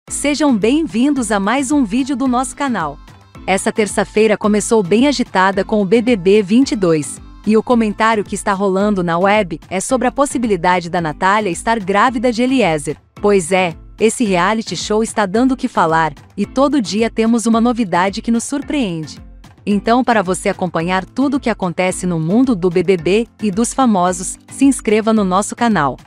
Sejam bem-vindos a mais um vídeo do nosso canal. Essa terça-feira começou bem agitada com o BBB 22, e o comentário que está rolando na web é sobre a possibilidade da Natália estar grávida de Eliezer. Pois é, esse reality show está dando o que falar, e todo dia temos uma novidade que nos surpreende. Então, para você acompanhar tudo o que acontece no mundo do BBB e dos famosos, se inscreva no nosso canal.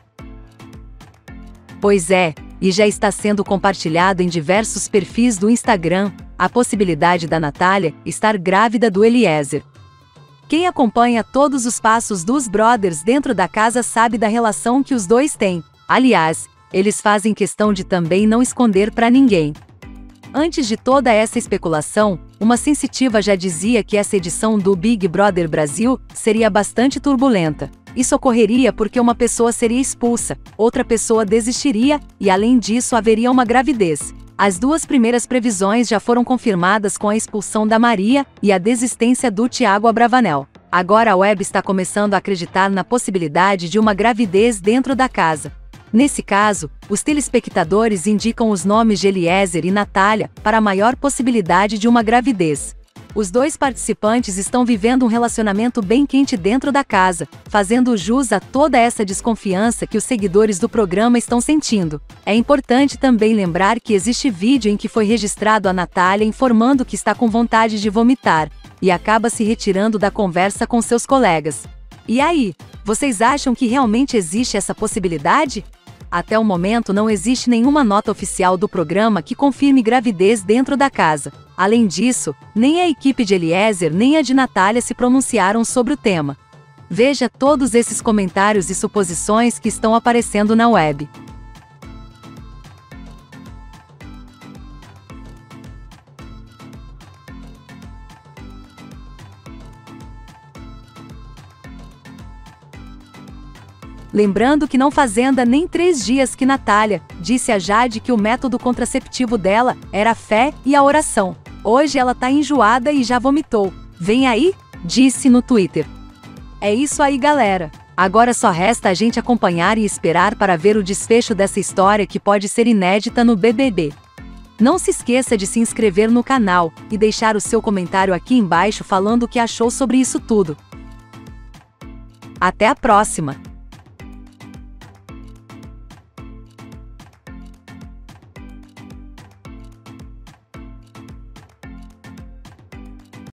Pois é, e já está sendo compartilhado em diversos perfis do Instagram, a possibilidade da Natália estar grávida do Eliezer. Quem acompanha todos os passos dos brothers dentro da casa sabe da relação que os dois têm. Aliás, eles fazem questão de também não esconder para ninguém. Antes de toda essa especulação, uma sensitiva já dizia que essa edição do Big Brother Brasil seria bastante turbulenta. Isso ocorreria porque uma pessoa seria expulsa, outra pessoa desistiria, e além disso haveria uma gravidez. As duas primeiras previsões já foram confirmadas com a expulsão da Maria e a desistência do Thiago Abravanel. Agora a web está começando a acreditar na possibilidade de uma gravidez dentro da casa. Nesse caso, os telespectadores indicam os nomes de Eliezer e Natália para a maior possibilidade de uma gravidez. Os dois participantes estão vivendo um relacionamento bem quente dentro da casa, fazendo jus a toda essa desconfiança que os seguidores do programa estão sentindo. É importante também lembrar que existe vídeo em que foi registrado a Natália informando que está com vontade de vomitar, e acaba se retirando da conversa com seus colegas. E aí, vocês acham que realmente existe essa possibilidade? Até o momento não existe nenhuma nota oficial do programa que confirme gravidez dentro da casa. Além disso, nem a equipe de Eliezer nem a de Natália se pronunciaram sobre o tema. Veja todos esses comentários e suposições que estão aparecendo na web. Lembrando que não fazenda nem 3 dias que Natália disse a Jade que o método contraceptivo dela era a fé e a oração. Hoje ela tá enjoada e já vomitou. Vem aí? Disse no Twitter. É isso aí, galera. Agora só resta a gente acompanhar e esperar para ver o desfecho dessa história que pode ser inédita no BBB. Não se esqueça de se inscrever no canal e deixar o seu comentário aqui embaixo falando o que achou sobre isso tudo. Até a próxima!